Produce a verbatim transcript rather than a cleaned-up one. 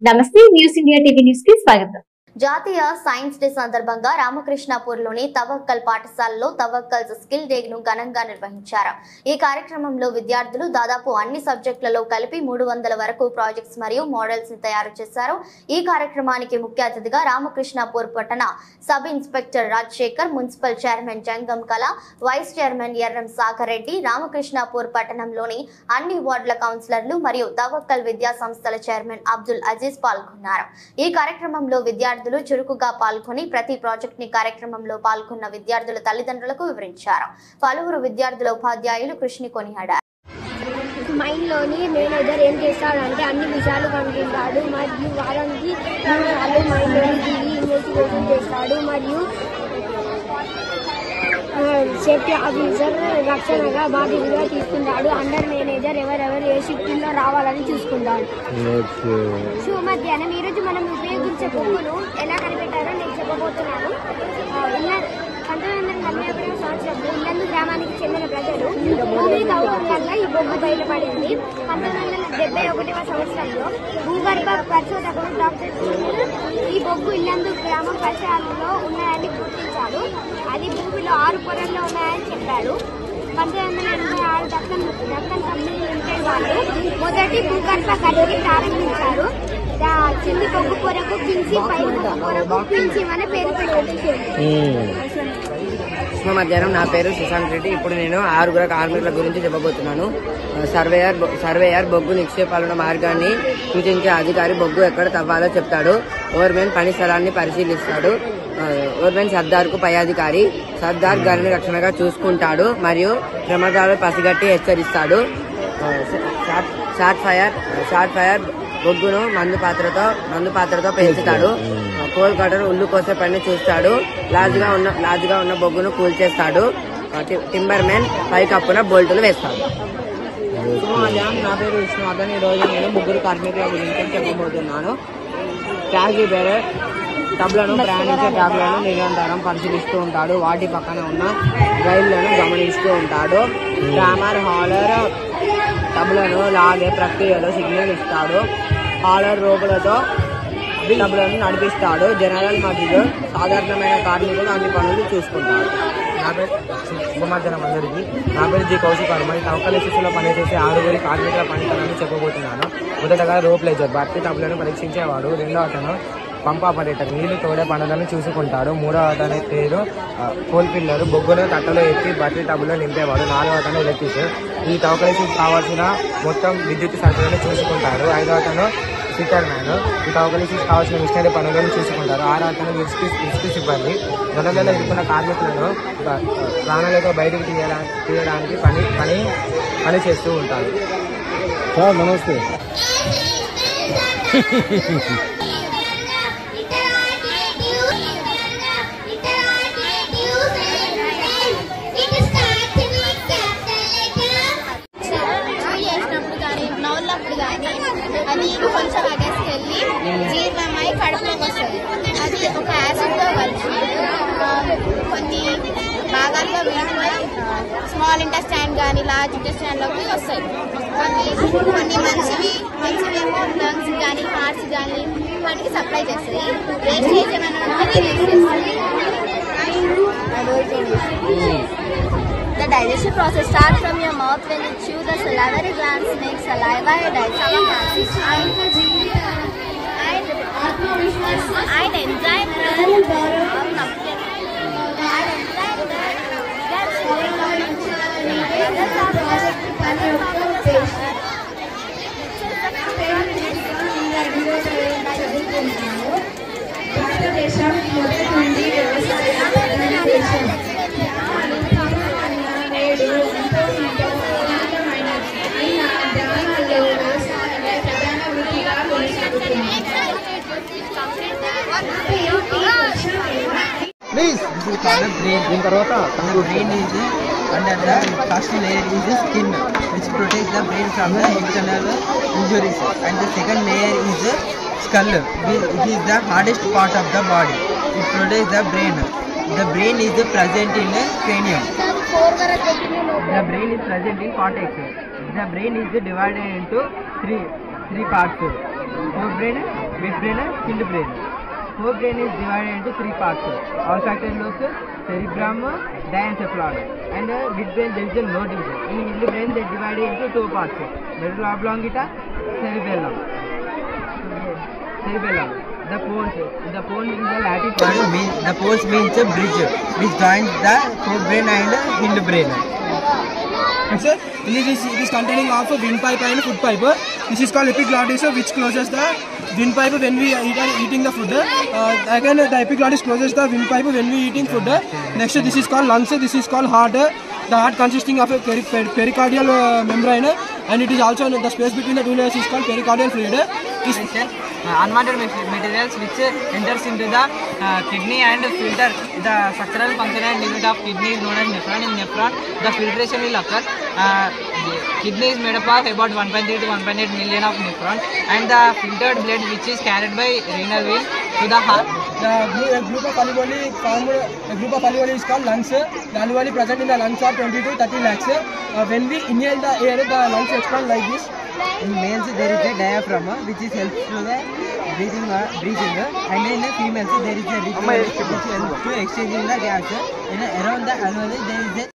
నమస్తే news India TV news కి స్వాగతం. జాతీయ సైన్స్ డే సందర్భంగా రామకృష్ణాపూర్లోని తవక్కల్ పాఠశాలలో తవక్కల్ స్కిల్ డే ను ఘనంగా నిర్వహించారు. ఈ కార్యక్రమంలో విద్యార్థులు దాదాపు అన్ని సబ్జెక్టులలో కలిపి మూడు వందల వరకు ప్రాజెక్ట్స్ మరియు మోడల్స్ ని తయారు చేశారు. ఈ కార్యక్రమానికి ముఖ్య అతిథిగా రామకృష్ణాపూర్ పట్టణ sub inspector Rajasekhar, municipal chairman Jangam Kala, vice chairman Erram Sagar Reddy, Ramakrishnapur పట్టణంలోని అన్ని వార్డుల కౌన్సిలర్లు మరియు తవక్కల్ విద్యా సంస్థల చైర్మన్ అబ్దుల్ అజీజ్ పాల్గొన్నారు. ఈ కార్యక్రమంలో విద్యార్థులు చురుకుగా పాల్గొని ప్రతి ప్రాజెక్ట్ ని కార్యక్రమంలో పాల్గొన్న విద్యార్థుల తల్లిదండ్రులకు వివరించారు. పలువురు విద్యార్థుల ఉపాధ్యాయులు కృషిని కొనియాడారు. మైండ్ లోని మేనేజర్ ఏం చేస్తాడంటే అన్ని విషయాలు కనుగొంటాడు మరియు వారానికి మూడు సార్లు మైండ్ లోని దిగి ఇన్వెస్టిగేషన్ చేస్తాడు మరియు సేఫ్టీ ఆఫీసర్ రక్షణగా బాధ్యతగా తీసుకుంటాడు. అండర్ మేనేజర్ ఎవరెవరు ఏ షిఫ్ట్లో రావాలని చూసుకుంటాడు. సో మధ్యాహ్నం ఈరోజు మనం ఉపయోగించే బొగ్గును ఎలా కనిపెట్టారో నేను చెప్పబోతున్నాను. ఇలా పంతొమ్మిది వందల నలభై ఒకటవ సంవత్సరంలో ఇల్లందు గ్రామానికి చెందిన ప్రజలు భూమి తవ్వడం వల్ల ఈ బొగ్గు బయటపడింది. పంతొమ్మిది వందల డెబ్బై ఒకటవ సంవత్సరంలో భూగర్భ పరిశోధకుడు డాక్టర్ ఈ బొగ్గు ఇల్లందు గ్రామం పరిసరాలలో ఉన్నాయని గుర్తించాడు. అది భూమిలో ఆరు పొరల్లో ఉన్నాయని చెప్పాడు. పంతొమ్మిది వందల ఎనభై ఆరు దక్కన్ దక్కన్ కంపెనీ లిమిటెడ్ వాళ్ళు మొదటి భూగర్భ గడికి ప్రారంభించారు. కింది బొగ్గు పొరకు కించి పై బొగ్గు పొరకు కించి అనే పేరు పెట్టారు. మధ్యాహ్నం నా పేరు సుశాంత్ రెడ్డి. ఇప్పుడు నేను ఆరుగురు కార్మికుల గురించి చెప్పబోతున్నాను. సర్వేయర్ సర్వేయర్ బొగ్గు నిక్షేపాలున్న మార్గాన్ని సూచించే అధికారి బొగ్గు ఎక్కడ తవ్వాలో చెప్తాడు. ఓవర్మెన్ పని స్థలాన్ని పరిశీలిస్తాడు. ఓవర్మెన్ సర్దార్ కు పై అధికారి. సర్దార్ గనిని రక్షణగా చూసుకుంటాడు మరియు ప్రమాదాలు పసిగట్టి హెచ్చరిస్తాడు. షార్ట్ ఫైర్ షార్ట్ ఫైర్ బొగ్గును మందు పాత్రతో మందు పాత్రతో పెంచుతాడు. కోల్ కటర్ ఉల్లు కోసే పని చూస్తాడు. లార్జ్ గా ఉన్న లార్జ్ గా ఉన్న బొగ్గును కూల్చేస్తాడు. టింబర్ మ్యాన్ పై కప్పున బోల్టులు వేస్తాడు. నా పేరు విష్ణువర్ధన్. ఈ రోజు నేను ముగ్గురు కార్మికుల గురించి చెప్పబోతున్నాను. ట్యాక్సీ బేరర్ టబ్లను ప్రయాణించే ట్యాబ్లను నిరంతరం పరిశీలిస్తూ ఉంటాడు. వాటి పక్కన ఉన్న రైళ్లను గమనిస్తూ ఉంటాడు. డ్రామర్ హాలర్ టబ్లను లాగే ప్రక్రియలో సిగ్నల్ ఇస్తాడు. హాలర్ రోగులతో టబ్లను నడిపిస్తాడు. జనరల్ మరియు సాధారణమైన కార్మికులు అన్ని పనులు చూసుకుంటారు. నా పేరు శుభమధ్యాహ్నం అందరికీ. నా పేరు జి కౌశిక్ వర్మ. తవక్కల్ ఎస్ఎస్లో పనిచేసే ఆరుగురి కార్మికుల పనితనాన్ని చెప్పబోతున్నాను. మొదటగా రోప్ లేజర్ భర్తీ టబ్లను పరీక్షించేవాడు. రెండో అతను పంప్ ఆపరేటర్ నీళ్లు తోడే పనులను చూసుకుంటాడు. మూడవ అతని పేరు కోల్ పిల్లర్ బొగ్గును తట్టలో ఎత్తి బట్టి టబ్లో నింపేవాడు. నాలుగవ అతను ఎలక్ట్రీషియన్ ఈ తవకలేసి కావాల్సిన మొత్తం విద్యుత్ సరఫరాను చూసుకుంటాడు. ఐదవ అతను ఫిటర్ మ్యాన్ ఈ తవకలేసి కావాల్సిన మిషనరీ పనులను చూసుకుంటారు. ఆరవ అతను విస్కీ విస్కీ సిబ్బంది గొడవలలో ఇరుకున్న కార్మికులను ప్రాణాలతో బయటకు తీయడా తీయడానికి పని పని పని చేస్తూ ఉంటారు. సార్ నమస్తే. అది కొంచెం అగేసుకెళ్ళి జీర్ణమై కడుపులోకి వస్తుంది. అది ఒక యాసిడ్తో కలిసి కొన్ని భాగాల్లో విడిపోయి స్మాల్ ఇంటెస్టైన్ కానీ లార్జ్ ఇంటెస్టైన్లోకి వస్తాయి. కొన్ని కొన్ని మంచివి మంచివి ఏమో లంగ్స్ కానీ హార్ట్స్ కానీ వాటికి సప్లై చేస్తాయి. వేస్టేజ్ ఏమైనా The digestion process starts from your mouth when you chew. The salivary glands make saliva and digestion process. And and enzyme భారతదేశం మొదటి నుండి వ్యవసాయ దేశం నేడు ఎంతో ఉన్నతమైనది అయినా గ్రామాల్లో వ్యవసాయమే ప్రధాన వృత్తిగా కొనసాగుతుంది. దీని తర్వాత brain is under the first layer is the skin which protects the brain from the external injuries, and the second layer is the skull. It is the hardest part of the body. It protects the brain. The brain is present in the cranium. The brain is present in cortex. The brain is divided into three three parts. Forebrain, midbrain and hindbrain. Forebrain is divided into three parts: olfactory lobes, cerebrum, diencephalon. And uh, midbrain there is no division. In hindbrain they divided into two parts: medulla oblongata, cerebellum. Cerebellum. The pons, the pons in the Latin word means the pons means a bridge which joins the forebrain and hindbrain. Next, this is it is containing of a windpipe and food pipe. This is called epiglottis, which closes the windpipe when we eat, are eating the food. Uh, again, the epiglottis closes the windpipe when we eating food. Next, this is called lungs. This is called heart. The heart consisting of a peri per pericardial uh, membrane, and it is also the space between the two layers is called pericardial fluid. This Uh, unwanted materials which uh, enters into the uh, kidney and filter the structural function and limit of kidney is known as nephron. In nephron, the filtration will occur. Uh, the kidney is made up of about one point three to one point eight million of nephron, and the filtered blood which is carried by renal wheel to the heart. The group of alveoli formed. A group of alveoli is called lungs. The alveoli present in the lungs are twenty to thirty lakhs. Uh, when we inhale the air, the lungs expand like this. In males there is a diaphragm which is helps to the breathing, uh, breathing and in the females there is a ritual which helps to exchanging the gas. In a, around the alveoli there is a